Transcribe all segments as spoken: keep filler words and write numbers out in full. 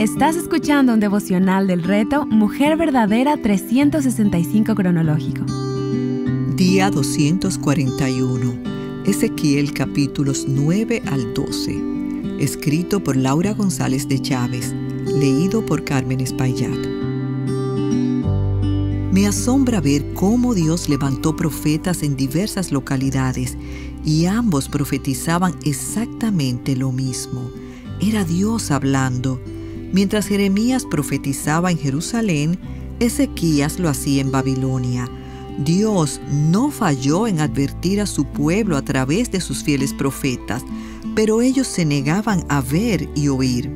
Estás escuchando un devocional del reto Mujer Verdadera trescientos sesenta y cinco cronológico. Día doscientos cuarenta y uno. Ezequiel capítulos nueve al doce. Escrito por Laura González de Chávez. Leído por Carmen Espaillat. Me asombra ver cómo Dios levantó profetas en diversas localidades y ambos profetizaban exactamente lo mismo. Era Dios hablando. Mientras Jeremías profetizaba en Jerusalén, Ezequías lo hacía en Babilonia. Dios no falló en advertir a su pueblo a través de sus fieles profetas, pero ellos se negaban a ver y oír.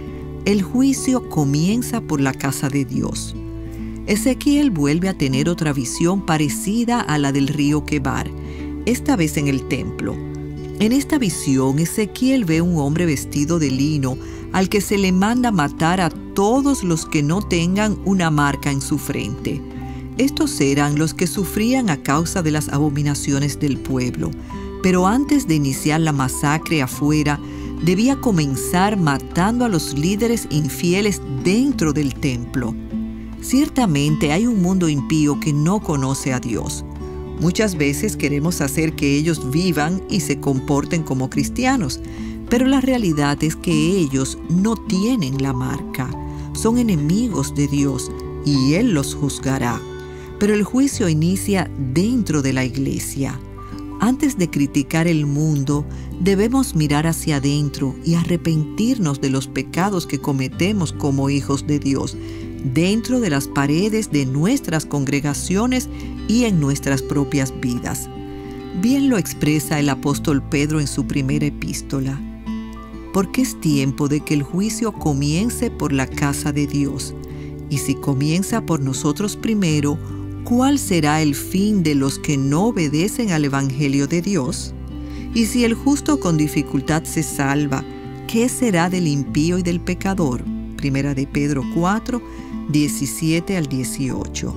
El juicio comienza por la casa de Dios. Ezequiel vuelve a tener otra visión parecida a la del río Quebar, esta vez en el templo. En esta visión, Ezequiel ve un hombre vestido de lino al que se le manda matar a todos los que no tengan una marca en su frente. Estos eran los que sufrían a causa de las abominaciones del pueblo. Pero antes de iniciar la masacre afuera, debía comenzar matando a los líderes infieles dentro del templo. Ciertamente hay un mundo impío que no conoce a Dios. Muchas veces queremos hacer que ellos vivan y se comporten como cristianos, pero la realidad es que ellos no tienen la marca. Son enemigos de Dios y Él los juzgará. Pero el juicio inicia dentro de la iglesia. Antes de criticar el mundo, debemos mirar hacia adentro y arrepentirnos de los pecados que cometemos como hijos de Dios, dentro de las paredes de nuestras congregaciones y en nuestras propias vidas. Bien lo expresa el apóstol Pedro en su primera epístola. Porque es tiempo de que el juicio comience por la casa de Dios. Y si comienza por nosotros primero, ¿cuál será el fin de los que no obedecen al Evangelio de Dios? Y si el justo con dificultad se salva, ¿qué será del impío y del pecador? Primera de Pedro cuatro, diecisiete al dieciocho.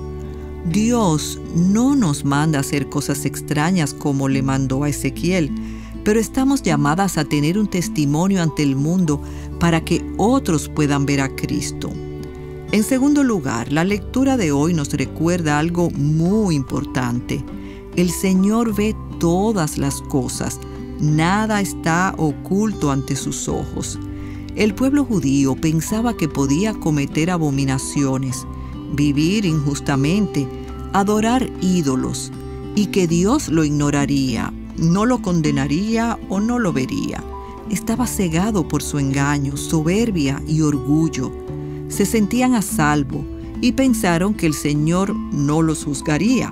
Dios no nos manda a hacer cosas extrañas como le mandó a Ezequiel, pero estamos llamadas a tener un testimonio ante el mundo para que otros puedan ver a Cristo. En segundo lugar, la lectura de hoy nos recuerda algo muy importante. El Señor ve todas las cosas, nada está oculto ante sus ojos. El pueblo judío pensaba que podía cometer abominaciones, vivir injustamente, adorar ídolos, y que Dios lo ignoraría, no lo condenaría o no lo vería. Estaba cegado por su engaño, soberbia y orgullo. Se sentían a salvo y pensaron que el Señor no los juzgaría.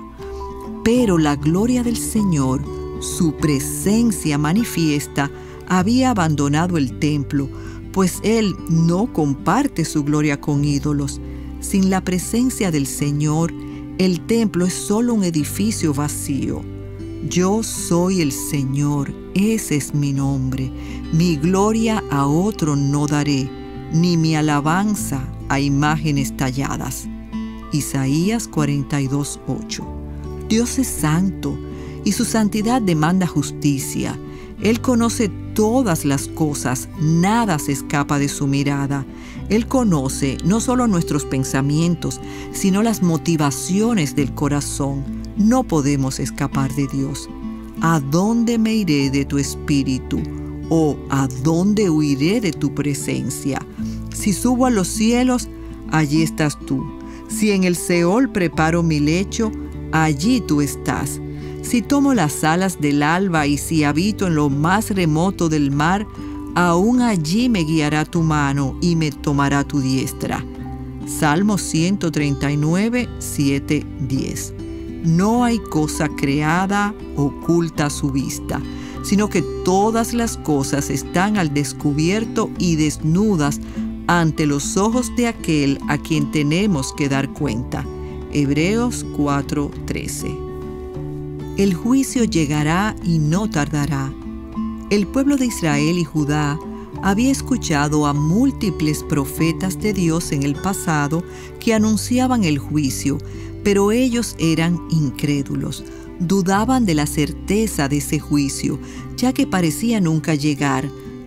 Pero la gloria del Señor, su presencia manifiesta, había abandonado el templo, pues Él no comparte su gloria con ídolos. Sin la presencia del Señor, el templo es solo un edificio vacío. Yo soy el Señor, ese es mi nombre. Mi gloria a otro no daré, ni mi alabanza a imágenes talladas. Isaías cuarenta y dos, ocho. Dios es santo y su santidad demanda justicia. Él conoce todas las cosas, nada se escapa de su mirada. Él conoce no solo nuestros pensamientos, sino las motivaciones del corazón. No podemos escapar de Dios. ¿A dónde me iré de tu espíritu? ¿O a dónde huiré de tu presencia? Si subo a los cielos, allí estás tú. Si en el Seol preparo mi lecho, allí tú estás. Si tomo las alas del alba y si habito en lo más remoto del mar, aún allí me guiará tu mano y me tomará tu diestra. Salmo ciento treinta y nueve, siete, diez. No hay cosa creada oculta a su vista, sino que todas las cosas están al descubierto y desnudas ante los ojos de aquel a quien tenemos que dar cuenta. Hebreos cuatro, trece. El juicio llegará y no tardará. El pueblo de Israel y Judá había escuchado a múltiples profetas de Dios en el pasado que anunciaban el juicio, pero ellos eran incrédulos, dudaban de la certeza de ese juicio, ya que parecía nunca llegar.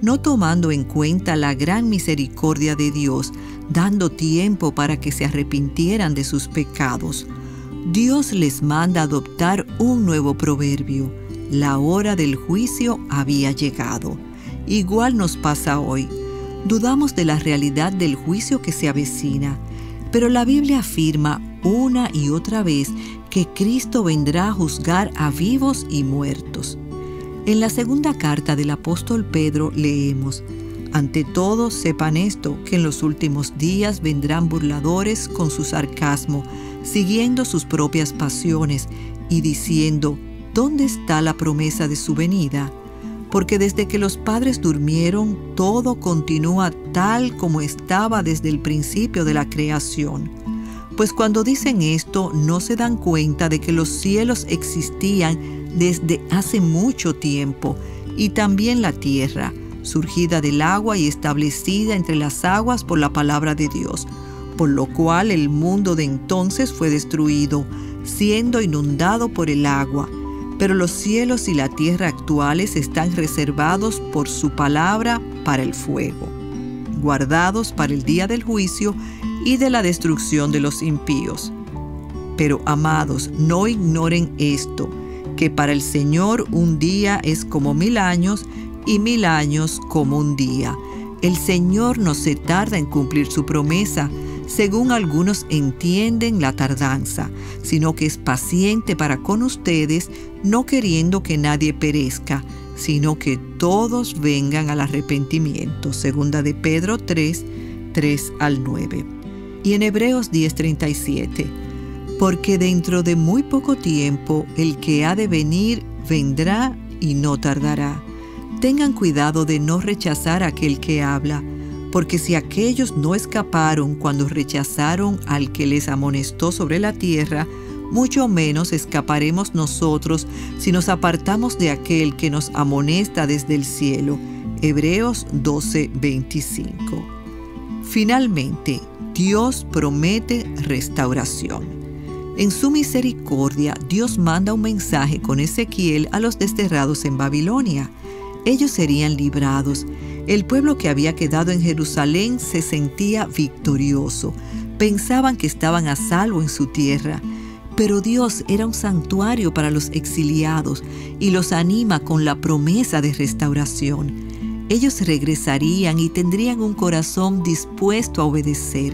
no tomando en cuenta la gran misericordia de Dios, dando tiempo para que se arrepintieran de sus pecados. Dios les manda adoptar un nuevo proverbio: la hora del juicio había llegado. Igual nos pasa hoy. Dudamos de la realidad del juicio que se avecina, pero la Biblia afirma una y otra vez que Cristo vendrá a juzgar a vivos y muertos. En la segunda carta del apóstol Pedro leemos: ante todo, sepan esto, que en los últimos días vendrán burladores con su sarcasmo, siguiendo sus propias pasiones y diciendo: ¿dónde está la promesa de su venida? Porque desde que los padres durmieron, todo continúa tal como estaba desde el principio de la creación. Pues cuando dicen esto, no se dan cuenta de que los cielos existían desde hace mucho tiempo, y también la tierra, surgida del agua y establecida entre las aguas por la palabra de Dios, por lo cual el mundo de entonces fue destruido, siendo inundado por el agua. Pero los cielos y la tierra actuales están reservados por su palabra para el fuego, guardados para el día del juicio y de la destrucción de los impíos. Pero, amados, no ignoren esto, que para el Señor un día es como mil años y mil años como un día. El Señor no se tarda en cumplir su promesa, según algunos entienden la tardanza, sino que es paciente para con ustedes, no queriendo que nadie perezca, sino que todos vengan al arrepentimiento. Segunda de Pedro tres, tres al nueve. Y en Hebreos diez, treinta y siete. Porque dentro de muy poco tiempo el que ha de venir vendrá y no tardará. Tengan cuidado de no rechazar a aquel que habla, porque si aquellos no escaparon cuando rechazaron al que les amonestó sobre la tierra, mucho menos escaparemos nosotros si nos apartamos de aquel que nos amonesta desde el cielo. Hebreos doce, veinticinco. Finalmente, Dios promete restauración. En su misericordia, Dios manda un mensaje con Ezequiel a los desterrados en Babilonia. Ellos serían librados. El pueblo que había quedado en Jerusalén se sentía victorioso. Pensaban que estaban a salvo en su tierra. Pero Dios era un santuario para los exiliados y los anima con la promesa de restauración. Ellos regresarían y tendrían un corazón dispuesto a obedecer.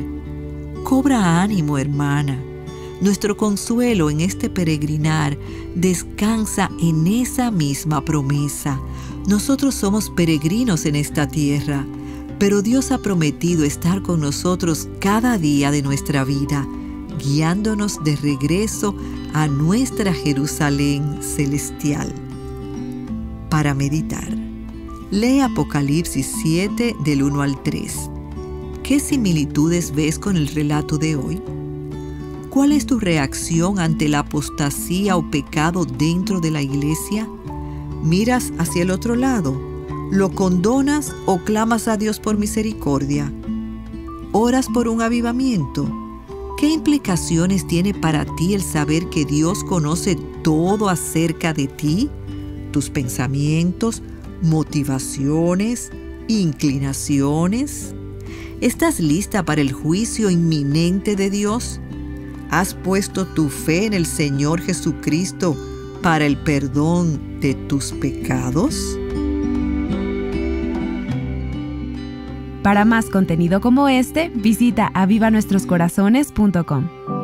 Cobra ánimo, hermana. Nuestro consuelo en este peregrinar descansa en esa misma promesa. Nosotros somos peregrinos en esta tierra, pero Dios ha prometido estar con nosotros cada día de nuestra vida, guiándonos de regreso a nuestra Jerusalén celestial. Para meditar, lee Apocalipsis siete del uno al tres. ¿Qué similitudes ves con el relato de hoy? ¿Cuál es tu reacción ante la apostasía o pecado dentro de la iglesia? ¿Miras hacia el otro lado? ¿Lo condonas o clamas a Dios por misericordia? ¿Oras por un avivamiento? ¿Qué implicaciones tiene para ti el saber que Dios conoce todo acerca de ti? Tus pensamientos, motivaciones, inclinaciones. ¿Estás lista para el juicio inminente de Dios? ¿Has puesto tu fe en el Señor Jesucristo para el perdón de tus pecados? Para más contenido como este, visita aviva nuestros corazones punto com.